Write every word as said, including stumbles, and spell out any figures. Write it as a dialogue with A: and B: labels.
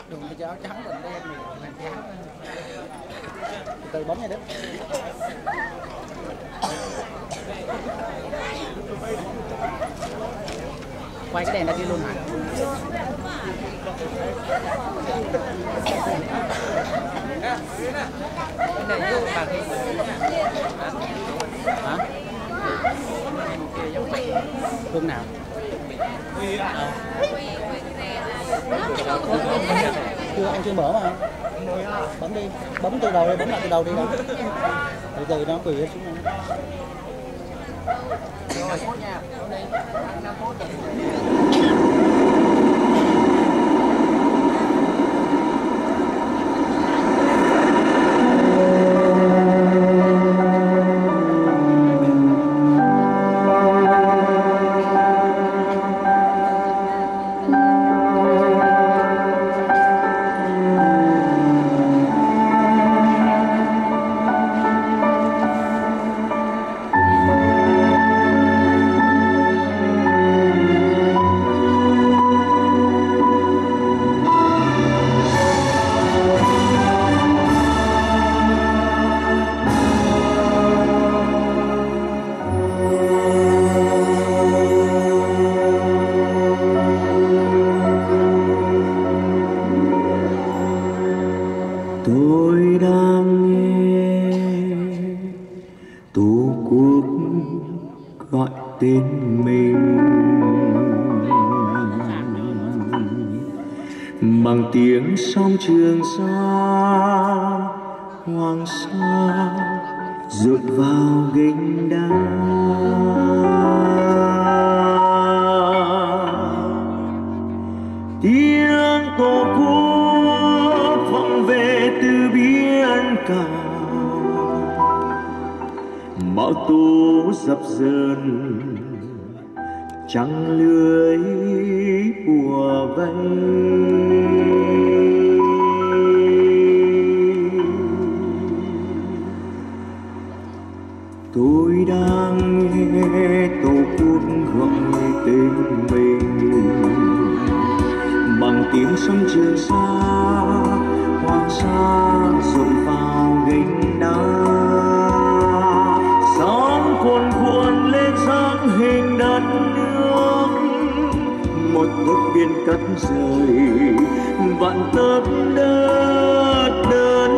A: Đừng có cho áo trắng mình đen này mình trắng. Từ từ bấm nha đấy. Quay cái đèn ra kia luôn hả? Cái này vô bà kia. Hả? Phương nào? À. Chưa, ông chưa mở mà. Bấm đi, bấm từ đầu đi, bấm lại từ đầu đi đó. Từ từ nó quỳ xuống này. Rồi, tốt nha.
B: Tôi đang nghe tổ quốc gọi tên mình bằng tiếng sóng Trường Sa, Hoàng Sa rượt vào gành đá. Tiếng tổ quốc vọng về từ biển cả, mão tố dập dờn trăng lưới bùa vây. Tôi đang nghe tổ quốc gọi tên mình bằng tiếng sông Trường Sa, Hoàng Sa rội vào gành đá. Sóng cuồn cuộn lên dáng hình đất nước, một tấc biển cắt rời vạn tấc đất đơn